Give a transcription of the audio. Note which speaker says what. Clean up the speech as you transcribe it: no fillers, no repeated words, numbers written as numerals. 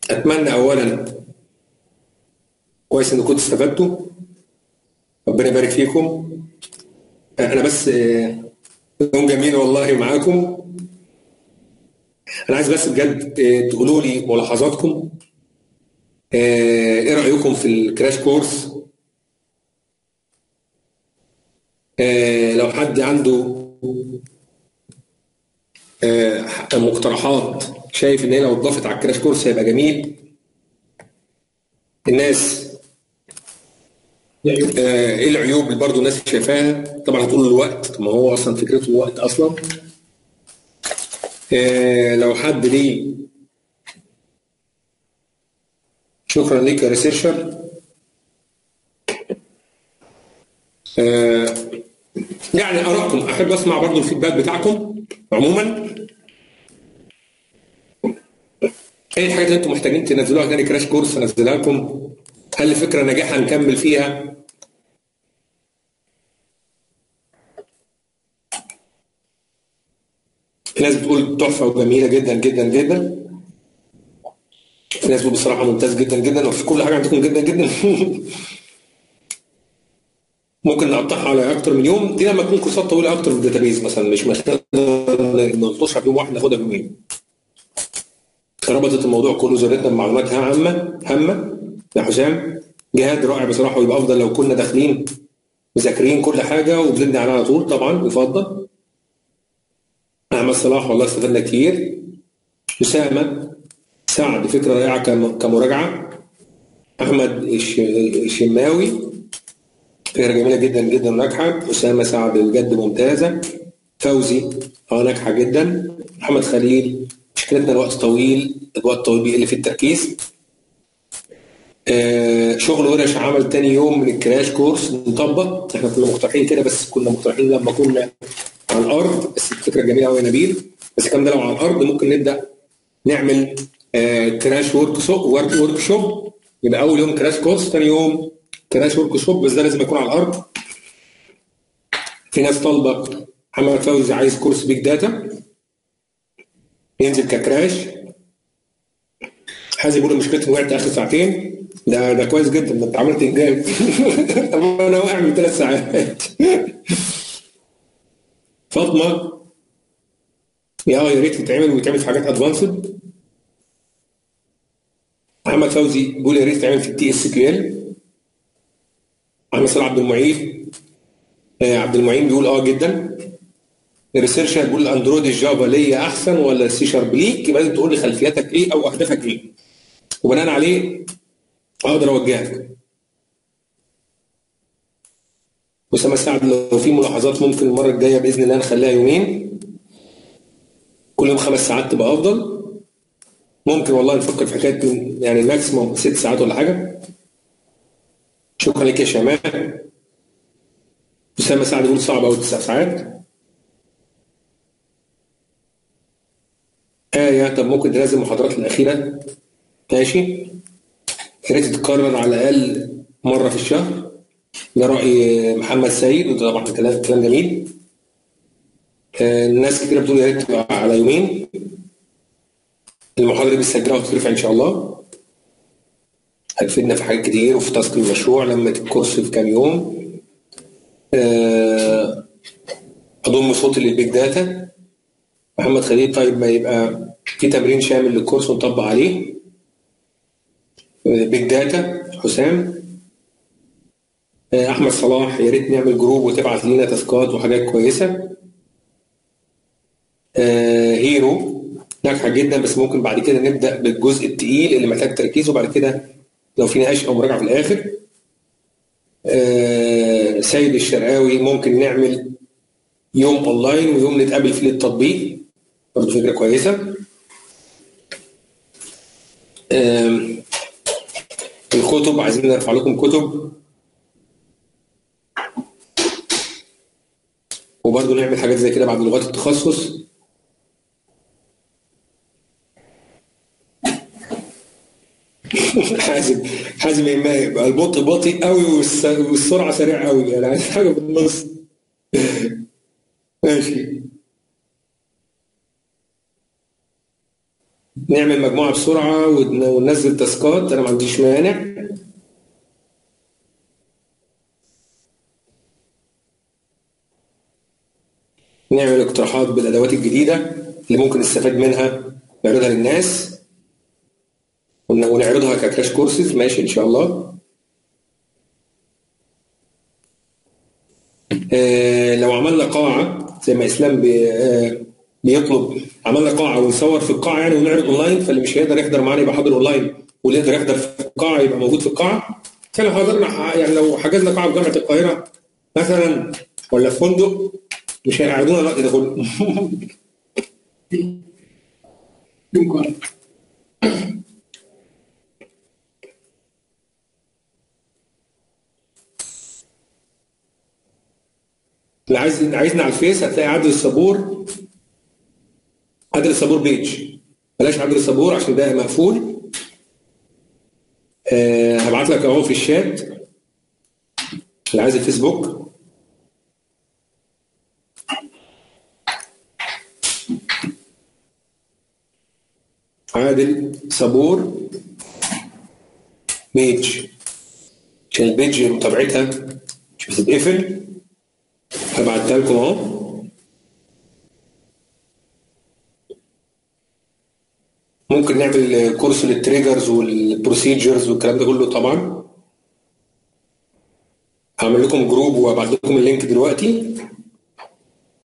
Speaker 1: اتمنى اولا كويس ان كنتوا استفدتوا. ربنا يبارك فيكم. انا بس يوم جميل والله معاكم. انا عايز بس بجد تقولوا لي ملاحظاتكم. ايه رايكم في الكراش كورس؟ لو حد عنده مقترحات شايف ان هي لو اتضافت على الكراش كورس هيبقى جميل. الناس ايه العيوب اللي برضه الناس شايفاها؟ طبعا هتقول الوقت، ما هو اصلا فكرته الوقت اصلا. لو حد ليه، شكرا ليك يا ريسيرشر. آه، يعني ارائكم، احب اسمع برضو الفيدباك بتاعكم عموما. ايه الحاجات اللي انتم محتاجين تنزلوها تاني كراش كورس انزلها لكم؟ هل الفكره ناجحه نكمل فيها؟ في ناس بتقول تحفه وجميله جدا جدا جدا. في ناس بتقول بصراحه ممتاز جدا جدا، وفي كل حاجه عندكم جدا جدا. ممكن نقطعها على اكتر من يوم، دي لما تكون كورسات طويله اكتر من الداتابيز مثلا، مش مثلا نلطشها في يوم واحد ناخدها بيومين. ربطت الموضوع كله، زودتنا بمعلومات هامه يا حسام. جهاد رائع بصراحه، ويبقى افضل لو كنا داخلين مذاكرين كل حاجه وبنبني عليها على طول، طبعا يفضل. احمد صلاح والله استفدنا كتير. اسامه سعد فكره رائعه كمراجعه. احمد الشماوي فكره جميله جدا جدا وناجحه. اسامه سعد بجد ممتازه. فوزي ناجحه جدا. محمد خليل مشكلتنا الوقت طويل، الوقت طويل بيقل في التركيز. شغل ورش عمل تاني يوم من الكراش كورس نطبق. احنا كنا مقترحين كده، بس كنا مقترحين لما كنا على الارض، بس الفكره جميله قوي يا نبيل. بس الكلام ده لو على الارض ممكن نبدا نعمل كراش ورك شوب. يبقى اول يوم كراش كورس، ثاني يوم كراش ورك شوب، بس ده لازم يكون على الارض. في ناس طالبه، محمد فوزي عايز كورس بيج داتا ينزل ككراش. حازم بيقول مشكلتي وقعت اخر ساعتين. ده كويس جدا، ده انت عملت انجاز. طب انا واقع من 3 ساعات. فاطمه يا ريت يتعمل، ويتعمل في حاجات ادفانسد. محمد فوزي بيقول يا ريت يتعمل في التي اس كيو ال. محمد صلاح عبد المعين عبد المعين بيقول جدا. الريسيرشر بيقول الاندرويد الجافا ليا احسن ولا السي شارب ليك؟ يبقى لازم تقول لي خلفياتك ايه او اهدافك ايه، وبناء عليه اقدر اوجهك. اسامه سعد لو في ملاحظات ممكن المره الجايه باذن الله نخليها يومين، كل يوم 5 ساعات تبقى افضل. ممكن والله نفكر في حكايه يعني ماكسيموم 6 ساعات ولا حاجه. شكرا لك يا شمال. اسامه سعد يقول صعب قوي 9 ساعات. طب ممكن تنزل المحاضرات الاخيره؟ ماشي، يا ريت تتكرر على الاقل مره في الشهر. ده راي محمد سيد، وده طبعا كلام جميل. الناس كتير بتقول يا ريت تبقى على يومين. المحاضره دي بتسجلها وتترفع ان شاء الله، هتفيدنا في حاجات كتير وفي تاسك المشروع لما الكورس في كام يوم. اضم صوتي للبيج داتا. محمد خليل طيب ما يبقى في تمرين شامل للكورس ونطبق عليه. بيج داتا حسام. احمد صلاح يا ريت نعمل جروب وتبعت لنا تاسكات وحاجات كويسه. هيرو ناجحه جدا، بس ممكن بعد كده نبدا بالجزء التقيل اللي محتاج تركيز، وبعد كده لو في نقاش او مراجعه في الاخر. سيد الشرقاوي ممكن نعمل يوم اونلاين ويوم نتقابل فيه للتطبيق، برضه فكره كويسه. الكتب عايزين نرفع لكم كتب، وبرضه نعمل حاجات زي كده بعد لغات التخصص. حازم اما يبقى البطء بطيء قوي والسرعه سريع قوي، يعني عايز حاجه في النص. ماشي. نعمل مجموعه بسرعه وننزل تاسكات، انا ما عنديش مانع. نعمل اقتراحات بالادوات الجديده اللي ممكن نستفاد منها، نعرضها للناس ونعرضها ككراش كورسز. ماشي ان شاء الله. لو عملنا قاعه زي ما اسلام بيطلب، عملنا قاعه ونصور في القاعه يعني ونعرض اونلاين، فاللي مش هيقدر يحضر معانا يبقى حاضر اونلاين، واللي يقدر يحضر في القاعه يبقى موجود في القاعه. فلو حضرنا يعني لو حجزنا قاعه في جامعه القاهره مثلا ولا في فندق، مش هيقعدونا الوقت ده كله. اللي عايزنا على الفيس هتلاقي عادل الصبور، عادل الصبور بيج، بلاش عادل الصبور عشان ده مقفول. هبعت لك اهو في الشات اللي عايز الفيسبوك. عادل صبور بيج، عشان البيج متابعتها مش بتتقفل. هبعتها لكم اهو. ممكن نعمل كورس للتريجرز والبروسيجرز والكلام ده كله طبعا. هعمل لكم جروب وابعت لكم اللينك دلوقتي.